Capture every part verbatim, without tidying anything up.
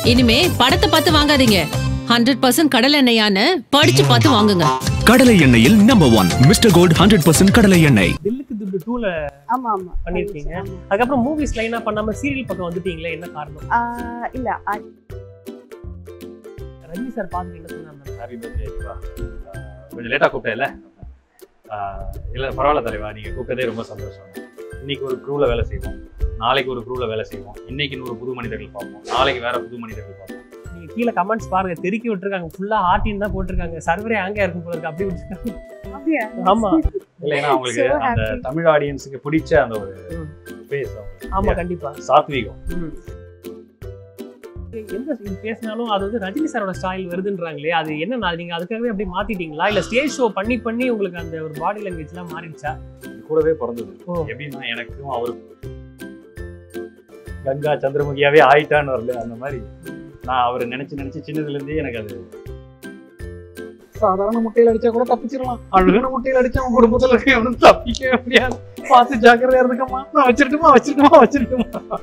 இனிமே படத்தை பார்த்து வாங்காதீங்க. ஹண்ட்ரட் பர்சன்ட் கடலை எண்ணெயான்னு படிச்சு பார்த்து வாங்குங்க. கடலை எண்ணெயில் number one mister gold hundred percent கடலை எண்ணெய். தில்லுக்கு துட்டு டூல ஆமா ஆமா பண்ணிருக்கீங்க. அதுக்கப்புறம் மூவிஸ் லைனா பண்ணாம சீரியல் பக்கம் வந்துட்டீங்களே, என்ன காரணம்? இல்ல ரஜினி சார் பார்த்து என்ன சொன்னாங்க? Happy birthday Jeeva. கொஞ்சம் லேட்டா கூப்பிட்டேன்ல. இல்ல பரவாயில்ல தலைவா, நீங்க கூப்பிட்டதே ரொம்ப சந்தோஷம். இன்னைக்கு ஒரு க்ரூல வேலை செய்வோம், நாளைக்கு ஒரு க்ரூல வேலை செய்வோம், இன்னைக்கு ஒரு புது மனிதர்கள் பார்ப்போம், நாளைக்கு வேற புது மனிதர்கள் பார்ப்போம். நீங்க கீழே கமெண்ட்ஸ் பாருங்க, தெருக்கி விட்டுருக்காங்க, ஃபுல்லா ஆர்டின் தான் போட்டிருக்காங்க. சர்வரே அங்கே இருக்கும் போல இருக்கு, அப்படி விட்டுருக்காங்க. ஆமா இல்ல, ஏன்னா அவங்களுக்கு அந்த தமிழ் ஆடியன்ஸுக்கு பிடிச்ச அந்த ஒரு ஃபேஸ். ஆமா கண்டிப்பா சாத்வீகம். எந்த பேசினாலும் அது வந்து ரஜினி சாரோட ஸ்டைல் வருதுன்றாங்களே, அது என்ன? நீங்க அதுக்காகவே அப்படியே மாத்திட்டீங்களா, இல்ல ஸ்டேஜ் ஷோ பண்ணி பண்ணி உங்களுக்கு அந்த ஒரு பாடி லாங்குவேஜ் எல்லாம் மாறிடுச்சா? கூடவே பிறந்தது. எப்படின்னா எனக்கும் அவரு கங்கா சந்திரமுகியாவே ஆயிட்டான்னு வரல, அந்த மாதிரி நான் அவரை நினைச்சு நினைச்சு சின்னதுல இருந்தே எனக்கு அது. சாதாரண முட்டையில அடிச்சா கூட தப்பிச்சிடலாம், அழுகான முட்டையில அடிச்சா உங்க குடும்பத்துல இருக்க தப்பிக்கவே முடியாது. பார்த்து ஜாக்கிரதையா இருக்கமா, நான் வச்சிருட்டுமா வச்சிருட்டுமா வச்சிருட்டுமா.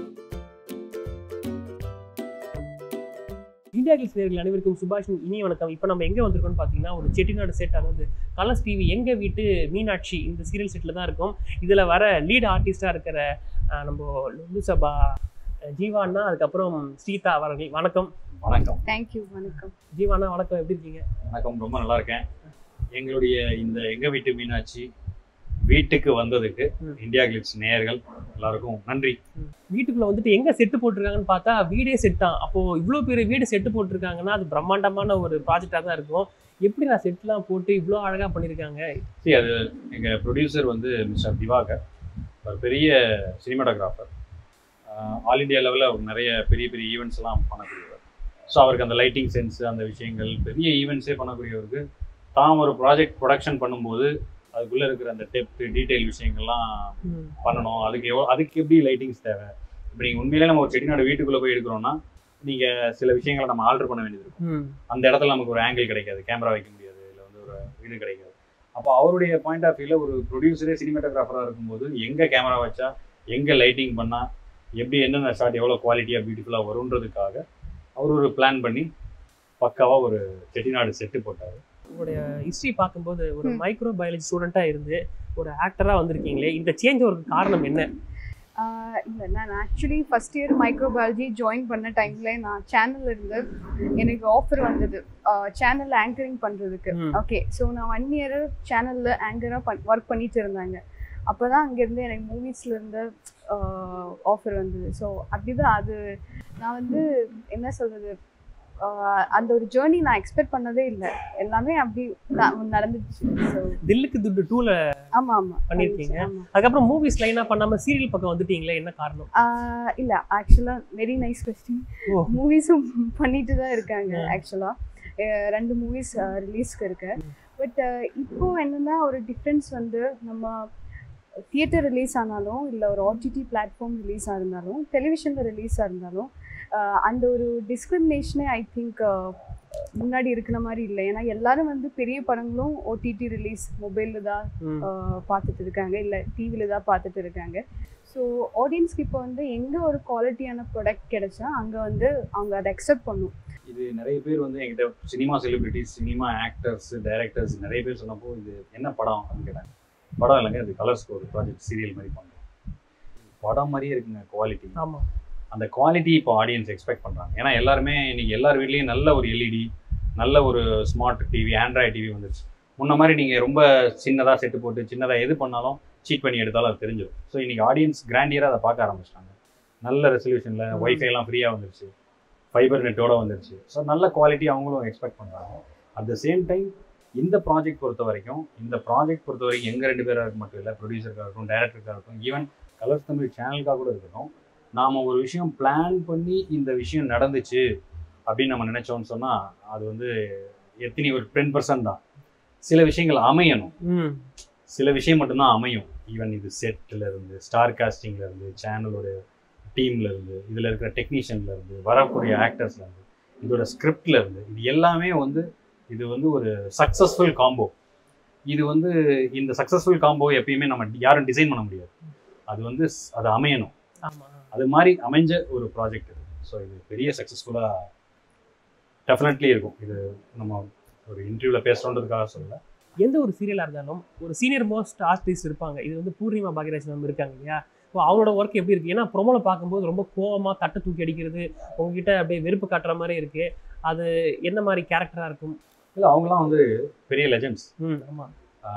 இந்தியா கிளிட்ஸ் நேயர்கள் அனைவருக்கும் சுபாஷின் இனிய வணக்கம். இப்போ நம்ம எங்கே வந்திருக்கோம்னு பார்த்தீங்கன்னா, ஒரு செட்டிநாடு செட், அதாவது கலர்ஸ் டிவி எங்க வீட்டு மீனாட்சி இந்த சீரியல் செட்டில் தான் இருக்கும். இதில் வர லீட் ஆர்டிஸ்டாக இருக்கிற நம்ம லொல்லு சபா ஜீவானா, அதுக்கப்புறம் ஸ்ரீதா அவர்கள். வணக்கம். வணக்கம். தேங்க்யூ. வணக்கம் ஜீவானா, வணக்கம். எப்படி இருக்கீங்க? வணக்கம், ரொம்ப நல்லா இருக்கேன். எங்களுடைய இந்த எங்க வீட்டு மீனாட்சி வீட்டுக்கு வந்ததுக்கு இந்தியா கிளிட்ஸ் நேயர்கள் எல்லாருக்கும் நன்றி. வீட்டுக்குள்ள வந்துட்டு எங்க செட்டு போட்டிருக்காங்கன்னு பார்த்தா வீடே செட் தான். அப்போ இவ்வளோ பெரிய வீடு செட்டு போட்டிருக்காங்கன்னா அது பிரம்மாண்டமான ஒரு ப்ராஜெக்டாக தான் இருக்கும். எப்படி நான் செட்லாம் போட்டு இவ்வளோ அழகாக பண்ணியிருக்காங்க? சரி, அது எங்கள் ப்ரொடியூசர் வந்து மிஸ்டர் திவாகர், ஒரு பெரிய சினிமாட்டோகிராஃபர், ஆல் இண்டியா லெவலில் நிறைய பெரிய பெரிய ஈவெண்ட்ஸ் எல்லாம் பண்ணக்கூடியவர். ஸோ அவருக்கு அந்த லைட்டிங் சென்ஸு, அந்த விஷயங்கள், பெரிய ஈவெண்ட்ஸே பண்ணக்கூடியவருக்கு தான் ஒரு ப்ராஜெக்ட் ப்ரொடக்ஷன் பண்ணும்போது அதுக்குள்ளே இருக்கிற அந்த டெப்த் டீட்டெயில் விஷயங்கள்லாம் பண்ணணும். அதுக்கு எவ்வளோ, அதுக்கு எப்படி லைட்டிங்ஸ் தேவை. இப்போ நீங்கள் உண்மையிலே நம்ம ஒரு செட்டிநாடு வீட்டுக்குள்ளே போய் எடுக்கிறோம்னா நீங்கள் சில விஷயங்களை நம்ம ஆல்டர் பண்ண வேண்டியது இருக்கும். அந்த இடத்துல நமக்கு ஒரு ஆங்கிள் கிடைக்காது, கேமரா வைக்க முடியாது, இல்லை வந்து ஒரு வீடு கிடைக்காது. அப்போ அவருடைய பாயிண்ட் ஆஃப் வியூவில் ஒரு ப்ரொடியூசரே சினிமாட்டோகிராஃபராக இருக்கும்போது எங்கே கேமரா வச்சா, எங்கே லைட்டிங் பண்ணால், எப்படி என்னென்ன ஷாட் எவ்வளோ குவாலிட்டியாக பியூட்டிஃபுல்லாக வருன்றதுக்காக அவர் ஒரு பிளான் பண்ணி பக்காவாக ஒரு செட்டிநாடு செட்டு போட்டார். உங்களுடைய ஹிஸ்ட்ரி பார்க்கும்போது ஒரு மைக்ரோ பயாலஜி ஸ்டூடெண்ட்டாக இருந்து ஒரு ஆக்டராக வந்திருக்கீங்களே, இந்த சேஞ்ச் ஒரு காரணம் என்ன? இல்லை, நான் actually first year microbiology join பண்ண டைமில் நான் சேனலில் இருந்து எனக்கு ஆஃபர் வந்தது சேனலில் ஆங்கரிங் பண்ணுறதுக்கு. ஓகே, ஸோ நான் ஒன் இயர் சேனலில் ஆங்கராக பண் ஒர்க் பண்ணிட்டு இருந்தாங்க. அப்போ தான் அங்கேருந்து எனக்கு மூவிஸ்லேருந்து ஆஃபர் வந்தது. ஸோ அப்படி தான் அது நான் வந்து என்ன சொல்கிறது, அந்த ஒரு ஜேர்னி நான் எக்ஸ்பெக்ட் பண்ணதே இல்லை, எல்லாமே அப்படி நடந்துச்சு. தில்லுக்கு துட்டு டூல ஆமா ஆமா பண்ணிருக்கீங்க. அதுக்கப்புறம் மூவிஸ் லைனா பண்ணாம சீரியல் பக்கம் வந்துட்டீங்களே, என்ன காரணம்? இல்ல, ஆக்சுவலா வெரி நைஸ் क्वेश्चन. மூவிஸும் பண்ணிட்டு தான் இருக்காங்க. ஆக்சுவலா ரெண்டு மூவிஸ் ரிலீஸ்க்கு இருக்கு. பட் இப்போ என்னன்னா ஒரு டிஃப்ரென்ஸ் வந்து, நம்ம தியேட்டர் ரிலீஸ் ஆனாலும் இல்லை ஒரு ஓடிடி பிளாட்ஃபார்ம் ரிலீஸாக இருந்தாலும் டெலிவிஷனில் ரிலீஸாக இருந்தாலும் அந்த ஒரு டிஸ்கிரிமினேஷனே ஐ திங்க் முன்னாடி இருக்கிற மாதிரி இல்லை. ஏன்னா எல்லாரும் வந்து பெரிய படங்களும் ஓடிடி ரிலீஸ் மொபைலில் தான் பார்த்துட்டு இருக்காங்க, இல்லை டிவியில் தான் பார்த்துட்டு இருக்காங்க. ஸோ ஆடியன்ஸ்க்கு இப்போ வந்து எங்கே ஒரு குவாலிட்டியான ப்ராடக்ட் கிடைச்சா அங்கே வந்து அவங்க அதை அக்செப்ட் பண்ணும். இது நிறைய பேர் வந்து என்கிட்ட cinema celebrities, cinema actors, directors நிறைய பேர் சொன்னப்போ இது என்ன படம் அப்படின்னு கேட்டாங்க. படம் இல்லைங்க, அது கலர்ஸ்க்கு ஒரு ப்ராஜெக்ட் சீரியல் மாதிரி பண்ணுறோம். படம் மாதிரியே இருக்குங்க குவாலிட்டி. ஆமாம், அந்த குவாலிட்டி இப்போ ஆடியன்ஸ் எக்ஸ்பெக்ட் பண்ணுறாங்க. ஏன்னா எல்லாருமே இன்னைக்கு எல்லார் வீட்லேயும் நல்ல ஒரு எல்இடி, நல்ல ஒரு ஸ்மார்ட் டிவி, ஆண்ட்ராய்டு டிவி வந்துருச்சு. முன்ன மாதிரி நீங்கள் ரொம்ப சின்னதாக செட்டு போட்டு சின்னதாக எது பண்ணாலும் சீட் பண்ணி எடுத்தாலும் அது தெரிஞ்சிடும். ஸோ இன்றைக்கி ஆடியன்ஸ் கிராண்டியராக அதை பார்க்க ஆரம்பிச்சிட்டாங்க. நல்ல ரெசல்யூஷனில் ஒய்ஃபைலாம் ஃப்ரீயாக வந்துருச்சு, ஃபைபர் நெட்டோட வந்துருச்சு. ஸோ நல்ல குவாலிட்டி அவங்களும் எக்ஸ்பெக்ட் பண்ணுறாங்க. அட் த சேம் டைம் இந்த ப்ராஜெக்ட் பொறுத்த வரைக்கும் இந்த ப்ராஜெக்ட் பொறுத்த வரைக்கும் எங்கள் ரெண்டு பேராக மட்டும் இல்லை, ப்ரொடியூசருக்காக இருக்கட்டும், டைரக்டருக்காக இருக்கட்டும், ஈவன் கலர்ஸ் தமிழ் சேனலுக்காக கூட இருக்கட்டும், நாம் ஒரு விஷயம் பிளான் பண்ணி இந்த விஷயம் நடந்துச்சு அப்படின்னு நம்ம நினச்சோன்னு சொன்னால் அது வந்து எத்தனை ஒரு டென் பர்சன்ட் தான். சில விஷயங்கள் அமையணும், சில விஷயம் மட்டும்தான் அமையும். ஈவன் இது செட்டில் இருந்து, ஸ்டார் காஸ்டிங்கில் இருந்து, சேனலோட டீமில் இருந்து, இதில் இருக்கிற டெக்னீஷியனில் இருந்து, வரக்கூடிய ஆக்டர்ஸ்லேருந்து, இதோட ஸ்கிரிப்டில் இருந்து, இது எல்லாமே வந்து இது வந்து ஒரு சக்ஸஸ்ஃபுல் காம்போ. இது வந்து இந்த சக்ஸஸ்ஃபுல் காம்போ எப்பயுமே நம்ம யாரும் டிசைன் பண்ண முடியாது, அது வந்து அது அமையணும். அது மாதிரி அமைஞ்ச ஒரு ப்ராஜெக்ட் இது. ஸோ இது பெரிய சக்ஸஸ்ஃபுல்லாக டெஃபினெட்லி இருக்கும். இது நம்ம ஒரு இன்டர்வியூவில் பேசுகிறோன்றதுக்காக சொல்லலை. எந்த ஒரு சீரியலாக இருந்தாலும் ஒரு சீனியர் மோஸ்ட் ஆர்டிஸ்ட் இருப்பாங்க. இது வந்து பூர்ணிமா பாக்யராஜ் மேம் இருக்காங்க இல்லையா? ஸோ அவங்களோட ஒர்க் எப்படி இருக்குது? ஏன்னா ப்ரொமோவில் பார்க்கும்போது ரொம்ப கோவமாக தட்டை தூக்கி அடிக்கிறது, உங்ககிட்ட அப்படியே வெறுப்பு காட்டுற மாதிரி இருக்குது. அது என்ன மாதிரி கேரக்டராக இருக்கும்? இல்லை, அவங்களாம் வந்து பெரிய லெஜெண்ட்ஸ். ம் ஆமாம்.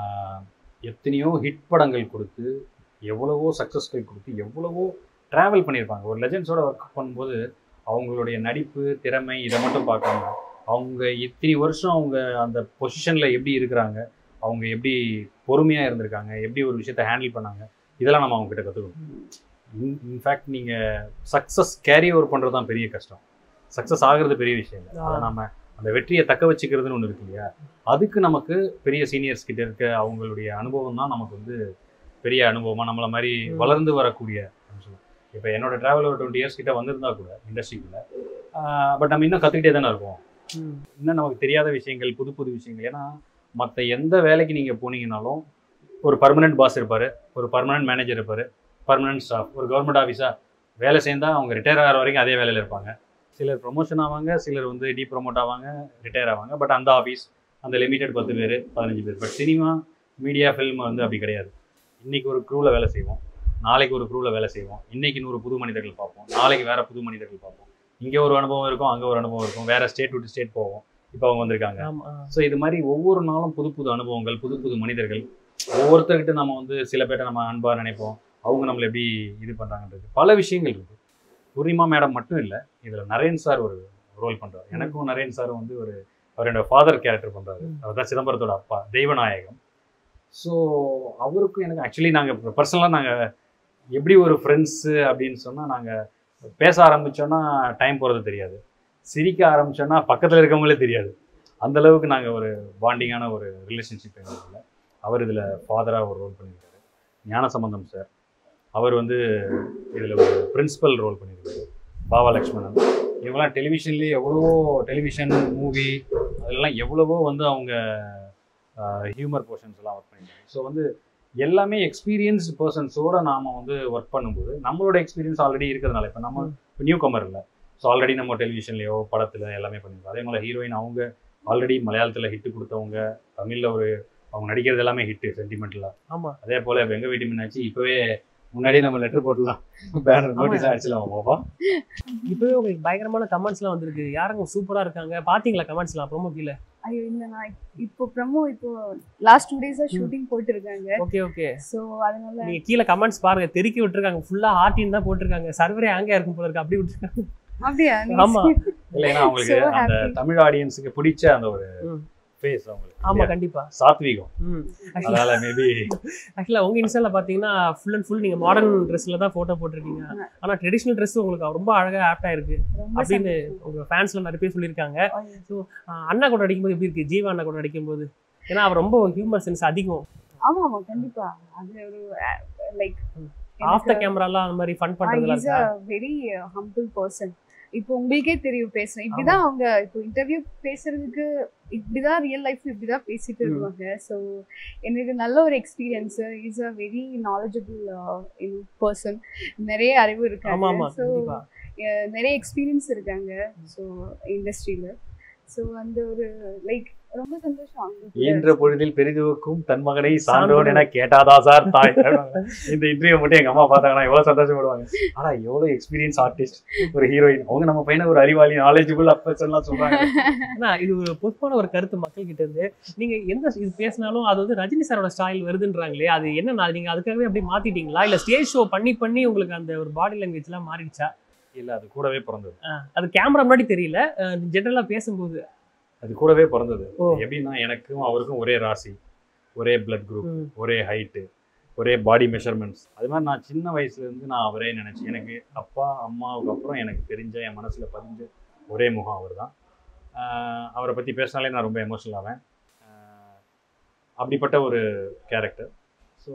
எத்தனையோ ஹிட் படங்கள் கொடுத்து, எவ்வளவோ சக்ஸஸ்கள் கொடுத்து, எவ்வளவோ ட்ராவல் பண்ணியிருப்பாங்க. ஒரு லெஜெண்ட்ஸோட ஒர்க் பண்ணும்போது அவங்களுடைய நடிப்பு திறமை இதை மட்டும் பார்க்காம, அவங்க இத்தனை வருஷம் அவங்க அந்த பொசிஷனில் எப்படி இருக்கிறாங்க, அவங்க எப்படி பொறுமையாக இருந்திருக்காங்க, எப்படி ஒரு விஷயத்தை ஹேண்டில் பண்ணாங்க, இதெல்லாம் நம்ம அவங்ககிட்ட கற்றுக்கணும். இன் இன்ஃபேக்ட் நீங்கள் சக்ஸஸ் கேரி ஓவர் பண்ணுறது தான் பெரிய கஷ்டம். சக்ஸஸ் ஆகிறது பெரிய விஷயம் இல்லை. அதை நம்ம அந்த வெற்றியை தக்க வச்சுக்கிறதுன்னு ஒன்று இருக்கு இல்லையா? அதுக்கு நமக்கு பெரிய சீனியர்ஸ் கிட்ட இருக்க அவங்களுடைய அனுபவம் தான் நமக்கு வந்து பெரிய அனுபவமாக நம்மளை மாதிரி வளர்ந்து வரக்கூடிய சொல்லலாம். இப்போ என்னோட ட்ராவல் ஒரு டுவெண்ட்டி இயர்ஸ் கிட்ட வந்திருந்தா கூட இண்டஸ்ட்ரிக்குள்ள, பட் நம்ம இன்னும் கற்றுக்கிட்டே தானே இருக்கோம். இன்னும் நமக்கு தெரியாத விஷயங்கள், புது புது விஷயங்கள். ஏன்னா மற்ற எந்த வேலைக்கு நீங்கள் போனீங்கன்னாலும் ஒரு பர்மனெண்ட் பாஸ் இருப்பார், ஒரு பர்மனெண்ட் மேனேஜர் இருப்பார், பர்மனெண்ட் ஸ்டாஃப். ஒரு கவர்மெண்ட் ஆஃபீஸாக வேலை சேர்ந்தால் அவங்க ரிட்டையர் ஆகிற வரைக்கும் அதே வேலையில் இருப்பாங்க. சிலர் ப்ரொமோஷன் ஆவாங்க, சிலர் வந்து டீ ப்ரொமோட் ஆவாங்க, ரிட்டையர் ஆவாங்க. பட் அந்த ஆஃபீஸ் அந்த லிமிடெட் பத்து பேர் பதினஞ்சு பேர். பட் சினிமா மீடியா ஃபில்ம் வந்து அப்படி கிடையாது. இன்றைக்கி ஒரு க்ரூவில் வேலை செய்வோம், நாளைக்கு ஒரு க்ரூவில் வேலை செய்வோம், இன்றைக்கி நூறு புது மனிதர்கள் பார்ப்போம், நாளைக்கு வேறு புது மனிதர்கள் பார்ப்போம். இங்கே ஒரு அனுபவம் இருக்கும், அங்கே ஒரு அனுபவம் இருக்கும், வேறு ஸ்டேட் விட்டு ஸ்டேட் போவோம். இப்போ அவங்க வந்திருக்காங்க. ஸோ இது மாதிரி ஒவ்வொரு நாளும் புது புது அனுபவங்கள், புது புது மனிதர்கள். ஒவ்வொருத்தர்கிட்ட நம்ம வந்து சில பேர்ட்ட நம்ம அன்பாக நினைப்போம், அவங்க நம்மளை எப்படி இது பண்ணுறாங்கன்றது பல விஷயங்கள் இருக்குது. பூர்ணிமா மேடம் மட்டும் இல்லை, இதில் நரேன் சார் ஒரு ரோல் பண்ணுறாரு. எனக்கும் நரேன் சார் வந்து ஒரு அவர் என்னோட ஃபாதர் கேரக்டர் பண்ணுறாரு. அவர் தான் சிதம்பரத்தோட அப்பா, தெய்வநாயகம். ஸோ அவருக்கும் எனக்கு ஆக்சுவலி நாங்கள் பர்சனலாக நாங்கள் எப்படி ஒரு ஃப்ரெண்ட்ஸு அப்படின்னு சொன்னால், நாங்கள் பேச ஆரம்பித்தோன்னா டைம் போகிறது தெரியாது, சிரிக்க ஆரம்பித்தோன்னா பக்கத்தில் இருக்கவங்களே தெரியாது. அந்தளவுக்கு நாங்கள் ஒரு பாண்டிங்கான ஒரு ரிலேஷன்ஷிப் எங்களுக்கு. அவர் இதில் ஃபாதராக ஒரு ரோல் பண்ணியிருக்காரு. ஞானசம்பந்தம் சார் அவர் வந்து இதில் ஒரு பிரின்சிபல் ரோல் பண்ணியிருக்காரு. பாவா லக்ஷ்மணன் இவங்கெல்லாம் டெலிவிஷன்லேயே எவ்வளவோ டெலிவிஷன் மூவி அதெல்லாம் எவ்வளவோ வந்து அவங்க ஹியூமர் போர்ஷன்ஸ் எல்லாம் ஒர்க் பண்ணியிருக்காங்க. ஸோ வந்து எல்லாமே எக்ஸ்பீரியன்ஸ்டு பர்சன்ஸோடு நாம் வந்து ஒர்க் பண்ணும்போது நம்மளோட எக்ஸ்பீரியன்ஸ் ஆல்ரெடி இருக்கிறதுனால, இப்போ நம்ம நியூ கமர் இல்லை. ஸோ ஆல்ரெடி நம்ம டெலிவிஷன்லேயோ படத்தில் எல்லாமே பண்ணியிருக்கோம். அதே மாதிரி ஹீரோயின் அவங்க ஆல்ரெடி மலையாளத்தில் ஹிட்டு கொடுத்தவங்க, தமிழில் ஒரு அவங்க நடிக்கிறது எல்லாமே ஹிட்டு சென்டிமெண்டலாக. ஆமாம். அதே போல் இப்போ எங்கள் வீட்டு மீனாட்சி இப்போவே முன்னாடியே நம்ம லெட்டர் போட்டுலாம், பேனர் நோட்டீஸ் அடிச்சிடலாம் பாப்பா. இப்போவே உங்களுக்கு பயங்கரமான கமெண்ட்ஸ்லாம் வந்திருக்கு. யாருங்க சூப்பராக இருக்காங்க, பார்த்தீங்களா கமெண்ட்ஸ்லாம் ப்ரோமோ கீழே? ஐயோ இல்லை, நான் இப்போ ப்ரோமோ இப்போ லாஸ்ட் டூ டேஸாக ஷூட்டிங் போயிட்டு இருக்காங்க. Okay okay. ஸோ அதனால நீங்கள் கீழே கமெண்ட்ஸ் பாருங்க, தெருக்கி விட்டுருக்காங்க. ஃபுல்லாக ஹார்ட்டின் தான் போட்டிருக்காங்க. சர்வரே அங்கே இருக்கும் போல இருக்கு, அப்படி விட்டுருக்காங்க. அப்படியா? ஆமா. இல்லை, ஏன்னா அவங்களுக்கு அந்த தமிழ் ஆடியன்ஸுக்கு பிடிச்ச அந்த ஒரு ஃபேஸ் அவங்களுக்கு. ஆமா கண்டிப்பா சாத்வீகம். அதனால மேபி ஆக்சுவலா உங்க இன்ஸ்டால பாத்தீங்கன்னா ஃபுல் அண்ட் ஃபுல் நீங்க மாடர்ன் ட்ரெஸ்ல தான் போட்டோ போட்டிருக்கீங்க. ஆனா ட்ரெடிஷனல் ட்ரெஸ் உங்களுக்கு ரொம்ப அழகா ஆப்டா இருக்கு அப்படின்னு உங்க ஃபேன்ஸ்ல நிறைய பேர் சொல்லியிருக்காங்க. ஸோ அண்ணா கூட அடிக்கும்போது எப்படி இருக்கு? ஜீவா அண்ணா கூட அடிக்கும்போது, ஏன்னா அவர் ரொம்ப ஹியூமர் சென்ஸ் அதிகம். ஆமா ஆமா கண்டிப்பா. அது ஒரு லைக் ஆஃப் த கேமராலாம் அந்த மாதிரி ஃபன் பண்றதுல is a very humble person. இப்போ உங்களுக்கே தெரியும் பேசுறேன் இப்படிதான். அவங்க இப்போ இன்டர்வியூ பேசுறதுக்கு இப்படிதான், ரியல் லைஃப் இப்படிதான் பேசிட்டு இருக்காங்க. ஸோ எனக்கு நல்ல ஒரு experience. Is a very knowledgeable person. நிறைய அறிவு இருக்காங்க. ஸோ நிறைய எக்ஸ்பீரியன்ஸ் இருக்காங்க ஸோ இண்டஸ்ட்ரியில. ஸோ அந்த ஒரு லைக் ரொம்ப சந்தோஷம். என்ற பொழுதில் பெரிதுவுக்கும் தன் மகனை சான்றோன் என கேட்டாதா சார் தாய். இந்த இன்டர்வியூ மட்டும் எங்க அம்மா பார்த்தாங்கன்னா எவ்வளவு சந்தோஷப்படுவாங்க. ஆனா எவ்வளவு எக்ஸ்பீரியன்ஸ் ஆர்டிஸ்ட், ஒரு ஹீரோயின், அவங்க நம்ம பையனை ஒரு அறிவாளி, நாலேஜபிள் அப்பெல்லாம் சொல்றாங்க. ஆனா இது ஒரு பொதுவான ஒரு கருத்து மக்கள் கிட்ட இருந்து. நீங்க எந்த இது பேசினாலும் அது வந்து ரஜினி சாரோட ஸ்டைல் வருதுன்றாங்களே, அது என்ன? நீங்க அதுக்காகவே அப்படியே மாத்திட்டீங்களா, இல்ல ஸ்டேஜ் ஷோ பண்ணி பண்ணி உங்களுக்கு அந்த ஒரு பாடி லாங்குவேஜ் எல்லாம் மாறிடுச்சா? இல்ல, அது கூடவே பிறந்தது. அது கேமரா முன்னாடி தெரியல, ஜெனரலா பேசும்போது அது கூடவே பிறந்தது. எப்படின்னா எனக்கும் அவருக்கும் ஒரே ராசி, ஒரே பிளட் குரூப், ஒரே ஹைட்டு, ஒரே பாடி மெஷர்மெண்ட்ஸ். அது மாதிரி நான் சின்ன வயசுலேருந்து நான் அவரே நினச்சி, எனக்கு அப்பா அம்மாவுக்கு அப்புறம் எனக்கு தெரிஞ்ச என் மனசில் பதிஞ்ச ஒரே முகம் அவர் தான். அவரை பற்றி பேசினாலே நான் ரொம்ப எமோஷனல் ஆவேன். அப்படிப்பட்ட ஒரு கேரக்டர். ஸோ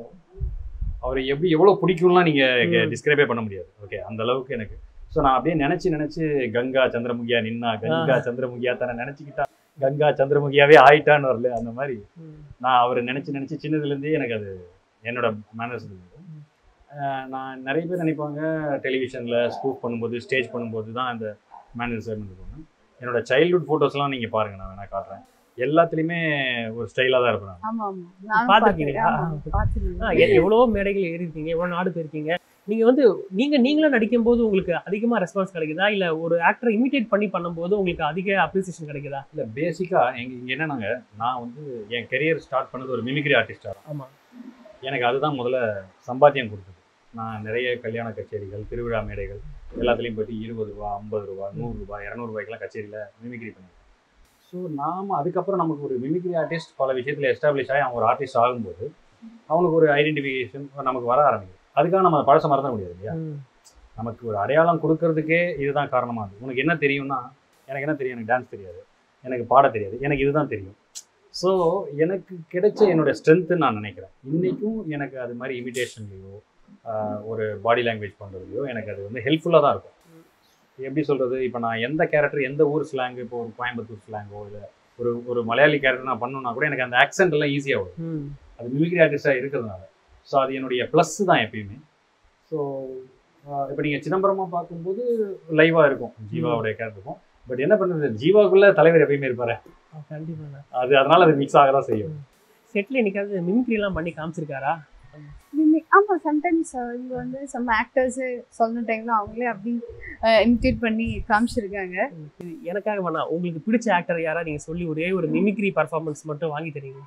அவர் எப்படி எவ்வளோ பிடிக்கும்லாம் நீங்கள் டிஸ்கிரைபே பண்ண முடியாது. ஓகே, அந்த அளவுக்கு எனக்கு. ஸோ நான் அப்படியே நினச்சி நினச்சி கங்கா சந்திரமுகியா நின்னா, கங்கா சந்திரமுகியா தானே நினச்சிக்கிட்டா, கங்கா சந்திரமுகியாவே ஆயிட்டான்னு வரல. அந்த மாதிரி நான் அவரை நினச்சி நினச்சி சின்னதுலேருந்தே எனக்கு அது என்னோட மேனர்ஸ் இருந்தது. நான் நிறைய பேர் நினைப்பாங்க டெலிவிஷனில் ஸ்கூப் பண்ணும்போது ஸ்டேஜ் பண்ணும்போது தான் அந்த மேனேஜ்மெண்ட் இருக்கும். என்னோடய சைல்ட்ஹுட் ஃபோட்டோஸ்லாம் நீங்கள் பாருங்கள், நான் வேணா காட்டுறேன். எல்லாத்துலேயுமே ஒரு ஸ்டைலாக தான் இருப்பேன். ஆமா ஆமா பார்த்துருக்கீங்களா? எவ்வளோ மேடைகள் ஏறி இருக்கீங்க, எவ்வளோ நாடு போயிருக்கீங்க. நீங்கள் வந்து நீங்கள் நீங்களும் நடிக்கும் போது உங்களுக்கு அதிகமாக ரெஸ்பான்ஸ் கிடைக்குதா, இல்லை ஒரு ஆக்டரை இமிட்டேட் பண்ணி பண்ணும்போது உங்களுக்கு அதிக அப்ரிசியேஷன் கிடைக்குதா? இல்லை, பேசிக்காக எங்கள் இங்கே என்னன்னாங்க, நான் வந்து என் கெரியர் ஸ்டார்ட் பண்ணது ஒரு மிமிக்ரி ஆர்டிஸ்டாக. ஆமாம், எனக்கு அதுதான் முதல்ல சம்பாத்தியம் கொடுத்தது. நான் நிறைய கல்யாண கச்சேரிகள், திருவிழா மேடைகள் எல்லாத்துலேயும் போய்ட்டு இருபது ரூபா, ஐம்பது ரூபா, நூறுரூபா, இரநூறுபாய்க்கெலாம் கச்சேரியில் மிமிக்ரி பண்ணியிருக்கேன். ஸோ நாம் அதுக்கப்புறம் நமக்கு ஒரு மிமிக்ரி ஆர்டிஸ்ட் பல விஷயத்தில் எஸ்டாப்ளிஷ் ஆகி அவன் ஒரு ஆர்டிஸ்ட் ஆகும்போது அவனுக்கு ஒரு ஐடென்டிஃபிகேஷன் நமக்கு வர ஆரம்பிக்கும். அதுக்காக நம்ம பழச மறந்துட முடியாது இல்லையா? நமக்கு ஒரு அடையாளம் கொடுக்கறதுக்கே இதுதான் காரணமாக இருக்குது. உனக்கு என்ன தெரியும்னா, எனக்கு என்ன தெரியும், எனக்கு டான்ஸ் தெரியாது, எனக்கு பாட தெரியாது, எனக்கு இதுதான் தெரியும். ஸோ எனக்கு கிடைச்ச என்னோடய ஸ்ட்ரென்த்துன்னு நான் நினைக்கிறேன். இன்றைக்கும் எனக்கு அது மாதிரி இமிட்டேஷன்லேயோ ஒரு பாடி லாங்குவேஜ் பண்ணுறதுலையோ எனக்கு அது வந்து ஹெல்ப்ஃபுல்லாக தான் இருக்கும். எப்படி சொல்கிறது, இப்போ நான் எந்த கேரக்டர் எந்த ஊர் ஸ்லாங்கு, இப்போ ஒரு கோயம்புத்தூர் ஸ்லாங்கோ இல்லை ஒரு ஒரு மலையாளி கேரக்டர் நான் பண்ணணுன்னா கூட எனக்கு அந்த ஆக்சென்ட் எல்லாம் ஈஸியாக வரும். அது மிமிக்ரி ஆர்டிஸ்டாக இருக்கிறதுனால. ஸோ அது என்னுடைய ப்ளஸ் தான் எப்பயுமே. ஸோ இப்போ நீங்கள் சிதம்பரமாக பார்க்கும்போது லைவாக இருக்கும் ஜீவாவுடைய கேரக்டருக்கும். பட் என்ன பண்ணுறது, ஜீவாவுக்குள்ளே தலைவர் எப்பயுமே இருப்பார். கண்டிப்பாக அது அதனால் அது மிக்ஸ் ஆக தான் செய்யும். செட்டில் என்னைக்காவது மிமிக்ரிலாம் பண்ணி காமிச்சிருக்காரா? ஆமாம், சம்டைம்ஸ் இங்கே வந்து சம் ஆக்டர்ஸு சொன்ன டைமில் அவங்களே அப்படி இமிட்டேட் பண்ணி காமிச்சிருக்காங்க. எனக்காக வேணா, உங்களுக்கு பிடிச்ச ஆக்டர் யாரா நீங்கள் சொல்லி ஒரே ஒரு மிமிக்ரி பர்ஃபார்மன்ஸ் மட்டும் வாங்கி தரீங்க?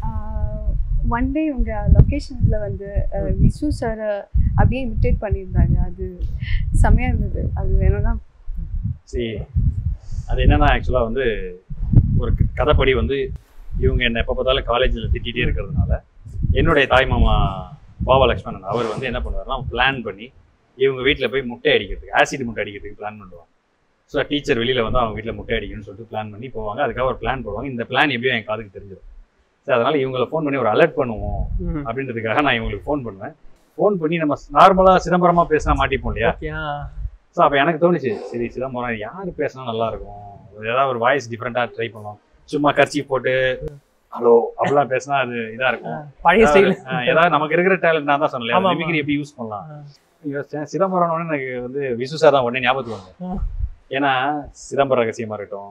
ஒன் டே இவங்க லொக்கேஷனில் வந்து விசு சாரை அப்படியே இமிட்டேட் பண்ணியிருந்தாங்க. அது செம்மையாக இருந்தது. அது வேணும்னா சரி, அது என்னன்னா ஆக்சுவலாக வந்து ஒரு கதைப்படி வந்து இவங்க என்னை எப்போ பார்த்தாலும் காலேஜில் திட்டிகிட்டே இருக்கிறதுனால என்னுடைய தாய் மாமா பாபா லக்ஷ்மணன் அவர் வந்து என்ன பண்ணுவார்னா பிளான் பண்ணி இவங்க வீட்டில் போய் முட்டை அடிக்கிறதுக்கு, ஆசிட் முட்டை அடிக்கிறதுக்கு பிளான் பண்ணுவாங்க. ஸோ டீச்சர் வெளியில் வந்து அவங்க வீட்டில் முட்டை அடிக்கணும்னு சொல்லிட்டு பிளான் பண்ணி போவாங்க. அதுக்காக ஒரு பிளான் போடுவாங்க. இந்த பிளான் எப்படியும் என் காதுக்கு தெரிஞ்சிடும். ஸோ அதனால் இவங்களை ஃபோன் பண்ணி ஒரு அலர்ட் பண்ணுவோம் அப்படின்றதுக்காக நான் இவங்களுக்கு ஃபோன் பண்ணுவேன். ஃபோன் பண்ணி நம்ம நார்மலாக சிதம்பரமாக பேசினா மாட்டிப்போம் இல்லையா? ஸோ அப்போ எனக்கு தோணுச்சு, சரி சிதம்பரம் யார் பேசினா நல்லாயிருக்கும், ஏதாவது ஒரு வாய்ஸ் டிஃப்ரெண்ட்டாக ட்ரை பண்ணலாம். சும்மா கர்ச்சி போட்டு ஹலோ அப்படிலாம் பேசினா அது இதாக இருக்கும், பழைய ஸ்டைல். ஏதாவது நமக்கு இருக்கிற டேலண்ட் நான் தான் சொன்னேன், மிமிக்ரி எப்படி யூஸ் பண்ணலாம் யோசிச்சேன். சிதம்பரம் உடனே எனக்கு வந்து விசுசா தான் உடனே ஞாபகத்துக்கு வந்தேன். ஏன்னா சிதம்பரம் ரகசியமாக இருக்கட்டும்,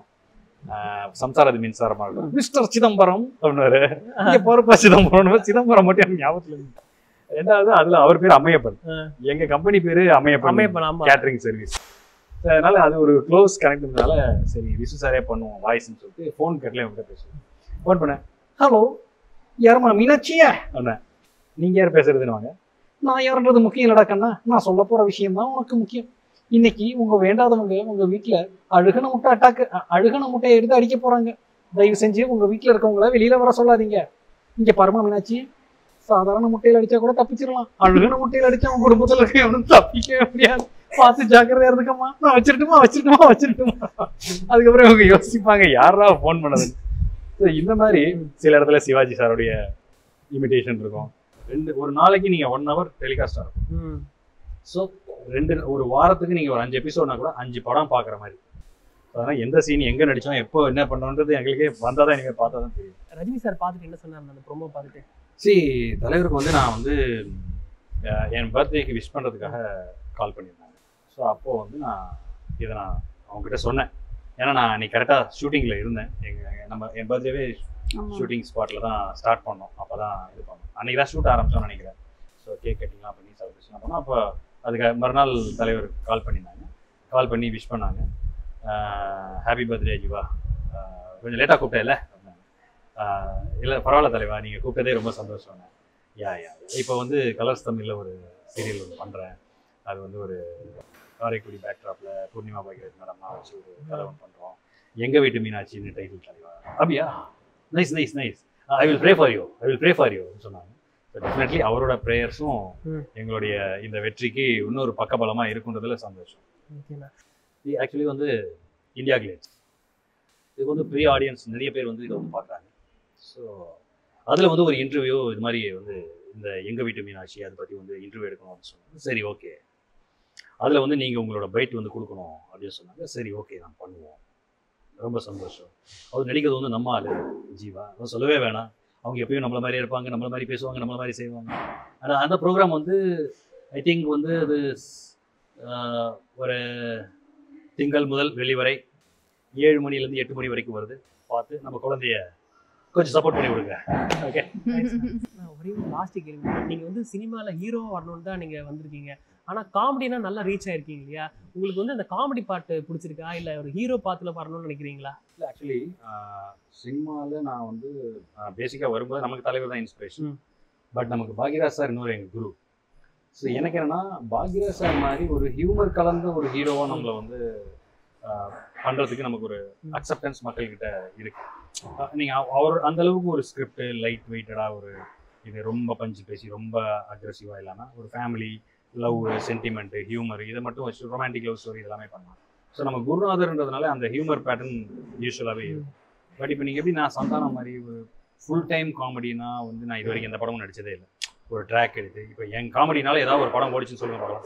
சம்சாரது மின்சாரமாக இருக்கட்டும், மிஸ்டர் சிதம்பரம் அப்படின்னாரு. இங்கே பொறுப்பா சிதம்பரம், சிதம்பரம் மட்டும் எனக்கு ஞாபகத்தில் இருந்து. ரெண்டாவது அதுல அவர் பேர் அம்மையப்பன், எங்க கம்பெனி பேரு அம்மையப்பன் கேட்டரிங் சர்வீஸ். அதனால அது ஒரு க்ளோஸ் கனெக்ட்னால சரி விசு சாரே பண்ணுவோம் வாய்ஸ்ன்னு சொல்லிட்டு ஃபோன் கட்டில என்கிட்ட பேசுவேன். ஃபோன் பண்ணேன், ஹலோ யாருமா மீனாட்சியா அப்படின்னேன். நீங்கள் யார் பேசுறதுன்னு வாங்க. நான் யாருன்றது முக்கியம் இல்லடா கண்ணா, நான் சொல்ல போகிற விஷயம் தான் உனக்கு முக்கியம். இன்னைக்கு உங்கள் வேண்டாதவங்க உங்கள் வீட்டில் அழுகன முட்டை அட்டாக்கு அழுகன முட்டையை எடுத்து அடிக்க போகிறாங்க. தயவு செஞ்சு உங்கள் வீட்டில் இருக்கவங்கள வெளியில் வர சொல்லாதீங்க. இங்கே பாருமா மீனாட்சி, சாதாரண முட்டையில் அடித்தா கூட தப்பிச்சிடலாம், அழுகன முட்டையில் அடித்தா அவங்க குடும்பத்தில் இருக்க எவனும் தப்பிக்கவே முடியாது. பார்த்து ஜாக்கிரதையா இருந்துக்கம்மா, நான் வச்சிருட்டுமா வச்சிருட்டுமா வச்சிருட்டுமா அதுக்கப்புறம் இவங்க யோசிப்பாங்க யாரா ஃபோன் பண்ணதுன்னு. இந்த மாதிரி சில இடத்துல சிவாஜி சாருடைய இமிடேஷன் இருக்கும். ரெண்டு ஒரு நாளைக்கு நீங்க ஒன் ஹவர் டெலிகாஸ்டா இருக்கும். ஸோ ரெண்டு ஒரு வாரத்துக்கு நீங்க ஒரு அஞ்சு எபிசோட்னா கூட அஞ்சு படம் பாக்குற மாதிரி. அதனால எந்த சீன் எங்க நடிச்சோம் எப்போ என்ன பண்ணோன்றது எங்களுக்கே வந்தாதான் நீங்க பார்த்தா தான் தெரியும். ரஜினி சார் பார்த்துட்டு என்ன சொன்னாங்க அந்த ப்ரோமோ பார்த்துட்டு? சரி, தலைவருக்கு வந்து நான் வந்து என் பர்த்டேக்கு விஷ் பண்றதுக்காக கால் பண்ணியிருந்தாங்க. ஸோ அப்போது வந்து நான் இதை நான் அவங்ககிட்ட சொன்னேன். ஏன்னா நான் அன்றைக்கி கரெக்டாக ஷூட்டிங்கில் இருந்தேன். எங்கள் நம்ம என் பர்த்டேவே ஷூட்டிங் ஸ்பாட்டில் தான் ஸ்டார்ட் பண்ணோம். அப்போ தான் இது பண்ணோம். அன்றைக்கி தான் ஷூட் ஆரம்பித்தோம்னு நினைக்கிறேன். ஸோ கேக் கட்டிங்லாம் பண்ணி செலிப்ரேஷன் பண்ணோம். அப்போ அதுக்கு மறுநாள் தலைவர் கால் பண்ணியிருந்தாங்க. கால் பண்ணி விஷ் பண்ணாங்க. ஹாப்பி பர்த்டே ஜீவா, கொஞ்சம் லேட்டாக கூப்பிட்டே இல்லை இல்லை பரவாயில்ல தலைவா, நீங்கள் கூப்பிட்டதே ரொம்ப சந்தோஷம். யா யா இப்போ வந்து கலர்ஸ் தமிழில் ஒரு சீரியல் ஒன்று பண்ணுறேன். அது வந்து ஒரு காரைக்குடி பேக்ட்ராப்பில் பூர்ணிமா பாக்கியராஜ் மேடம்லாம் வச்சு ஒரு கதை ஒன்று பண்ணுறோம். எங்கள் வீட்டு மீனாட்சின்னு டைட்டில் தலைவா. அப்படியா, nice nice nice, I will pray for you I will pray for யூன்னு சொன்னாங்க. ஸோ டெஃபினெட்லி அவரோட ப்ரேயர்ஸும் எங்களுடைய இந்த வெற்றிக்கு இன்னொரு பக்கபலமாக இருக்குன்றதுல சந்தோஷம். இது ஆக்சுவலி வந்து இந்தியா கிளிட்ஸ், இது வந்து பெரிய ஆடியன்ஸ் நிறைய பேர் வந்து இதை வந்து பார்க்குறாங்க. ஸோ அதில் வந்து ஒரு இன்டர்வியூ இது மாதிரி வந்து இந்த எங்கள் வீட்டு மீனாட்சி அதை பற்றி வந்து இன்டர்வியூ எடுக்கணும் அப்படின்னு சொன்னாங்க. சரி ஓகே, அதில் வந்து நீங்கள் உங்களோட பைட் வந்து கொடுக்கணும் அப்படின்னு சொன்னாங்க. சரி ஓகே நான் பண்ணுவோம், ரொம்ப சந்தோஷம். அவர் நடிக்கிறது வந்து நம்ம ஆளு ஜீவா, அவர் சொல்லவே வேணாம். அவங்க எப்பயும் நம்மள மாதிரி இருப்பாங்க, நம்மள மாதிரி பேசுவாங்க, நம்மள மாதிரி செய்வாங்க. ஆனால் அந்த ப்ரோக்ராம் வந்து ஐ திங்க் வந்து அது ஒரு திங்கள் முதல் வெளிவரை ஏழு மணிலேருந்து எட்டு மணி வரைக்கும் வருது. பார்த்து நம்ம குழந்தைய கொஞ்சம் சப்போர்ட் பண்ணி கொடுங்க. ஓகே. ஒரே ஒரு லாஸ்ட் கேள்வி. நீங்கள் வந்து சினிமாவில் ஹீரோவாக வரணும்னு தான் நீங்கள் வந்திருக்கீங்க. ஆனால் காமெடினா நல்லா ரீச் ஆகிருக்கீங்க இல்லையா? உங்களுக்கு வந்து அந்த காமெடி பாட்டு பிடிச்சிருக்கா இல்லை ஒரு ஹீரோ பாத்தில் வரணும்னு நினைக்கிறீங்களா? இல்லை, ஆக்சுவலி சினிமாவில் நான் வந்து பேசிக்காக வரும்போது நமக்கு தலைவர் தான் இன்ஸ்பிரேஷன். பட் நமக்கு பாக்யராஜ் சார் இன்னொரு எங்கள் குரு. ஸோ எனக்கு என்னென்னா பாக்யராஜ் சார் மாதிரி ஒரு ஹியூமர் கலந்த ஒரு ஹீரோவாக நம்மளை வந்து பண்ணுறதுக்கு நமக்கு ஒரு அக்செப்டன்ஸ் மக்கள்கிட்ட இருக்கு. நீங்கள் அவர் அந்த அளவுக்கு ஒரு ஸ்கிரிப்ட் லைட் வெயிட்டடாக ஒரு இது ரொம்ப பஞ்சு பேசி ரொம்ப அக்ரெசிவாக இல்லாமல் ஒரு ஃபேமிலி லவ் சென்டிமெண்ட்டு ஹியூமர் இதை மட்டும் வச்சு ரொமான்டிக் லவ் ஸ்டோரி இதெல்லாமே பண்ணலாம். ஸோ நம்ம குருநாதர்ன்றதுனால அந்த ஹியூமர் பேட்டர்ன் யூஸ்வலாகவே இருக்கும். பட் இப்போ நீங்கள் எப்படி நான் சந்தானம் மாதிரி ஒரு ஃபுல் டைம் காமெடினா வந்து நான் இது வரைக்கும் எந்த படமும் நடித்ததே இல்லை. ஒரு ட்ராக் எடுத்து இப்போ என் காமெடினால ஏதாவது ஒரு படம் ஓடிச்சுன்னு சொல்லுங்க பார்க்கலாம்.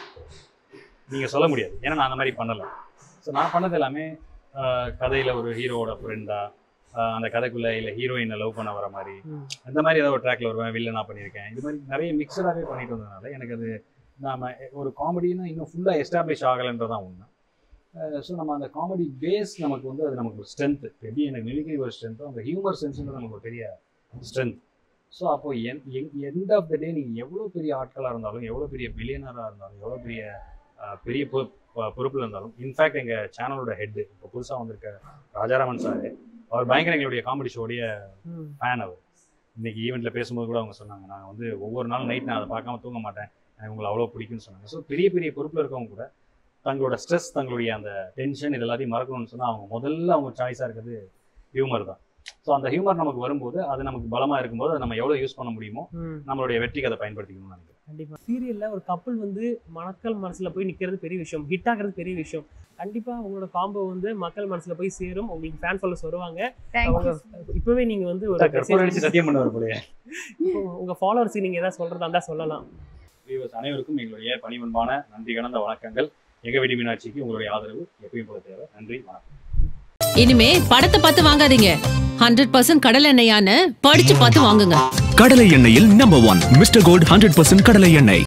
நீங்கள் சொல்ல முடியாது, ஏன்னா நான் அந்த மாதிரி பண்ணலை. ஸோ நான் பண்ணது எல்லாமே கதையில் ஒரு ஹீரோவோட ஃப்ரெண்டாக அந்த கதைக்குள்ளே இல்லை ஹீரோயினை லவ் பண்ண வர மாதிரி அந்த மாதிரி ஏதாவது ஒரு ட்ராக்ல வருவேன். வில்ல நான் பண்ணியிருக்கேன். இது மாதிரி நிறைய மிக்சடாகவே பண்ணிட்டு வந்ததுனால எனக்கு அது நாம் ஒரு காமெடினா இன்னும் ஃபுல்லாக எஸ்டாப்ளிஷ் ஆகலைன்றதான் உண்மை. ஸோ நம்ம அந்த காமெடி பேஸ் நமக்கு வந்து அது நமக்கு ஒரு ஸ்ட்ரென்த்து. எப்படி எனக்கு மிமிக்ரி ஒரு ஸ்ட்ரென்த்தோ அந்த ஹியூமர் சென்ஸ்ன்றது நமக்கு ஒரு பெரிய ஸ்ட்ரென்த். ஸோ அப்போது என் எண்ட் ஆஃப் த டே நீங்கள் எவ்வளோ பெரிய ஆட்களாக இருந்தாலும் எவ்வளோ பெரிய பில்லியனராக இருந்தாலும் எவ்வளோ பெரிய பெரிய பொறுப்பில் இருந்தாலும், இன்ஃபேக்ட் எங்கள் சேனலோட ஹெட்டு இப்போ புதுசாக வந்திருக்க ராஜாராமன் சார், அவர் பயங்கர எங்களுடைய காமெடி ஷோடைய ஃபேன். அவர் இன்னைக்கு ஈவெண்ட்டில் பேசும்போது கூட அவங்க சொன்னாங்க, நான் வந்து ஒவ்வொரு நாள் நைட் நான் அதை பார்க்காம தூங்க மாட்டேன், எனக்கு உங்களை அவ்வளோ பிடிக்கும்னு சொன்னாங்க. ஸோ பெரிய பெரிய பொறுப்பில் இருக்கவங்க கூட தங்களோட ஸ்ட்ரெஸ் தங்களுடைய அந்த டென்ஷன் இது எல்லாத்தையும் மறக்கணும்னு சொன்னால் அவங்க முதல்ல அவங்க சாய்ஸாக இருக்கிறது ஹியூமர் தான். ஸோ அந்த ஹியூமர் நமக்கு வரும்போது அது நமக்கு பலமாக இருக்கும்போது அதை நம்ம எவ்வளோ யூஸ் பண்ண முடியுமோ நம்மளுடைய வெற்றிக்கு அதை பயன்படுத்திக்கணும்னு நினைக்கிறேன். கண்டிப்பாக சீரியலில் ஒரு கப்பல் வந்து மக்கள் மனசில் போய் நிற்கிறது பெரிய விஷயம், ஹிட் ஆகிறது பெரிய விஷயம். கண்டிப்பாக உங்களோட காம்போ வந்து மக்கள் மனசில் போய் சேரும், உங்களுக்கு ஃபேன் ஃபாலோவர்ஸ் வருவாங்க. இப்போவே நீங்கள் வந்து ஒரு சத்தியம் பண்ணுவார் போலயே. இப்போ உங்கள் ஃபாலோவர்ஸுக்கு நீங்கள் எதாவது சொல்கிறதா இருந்தால் சொல்லலாம். வியூவர்ஸ் அனைவருக்கும் எங்களுடைய பணிவன்பான நன்றி கலந்த வணக்கங்கள். எங்க வீட்டு மீனாட்சிக்கு உங்களுடைய ஆதரவு எப்பயும் போல தேவை. நன்றி, வணக்கம். இனிமே படத்தை பார்த்து வாங்காதீங்க, ஹண்ட்ரட் பர்சன்ட் கடலை எண்ணெயான்னு படிச்சு பார்த்து வாங்குங்க. கடலை எண்ணெயில் number one mister gold hundred percent கடலை எண்ணெய்.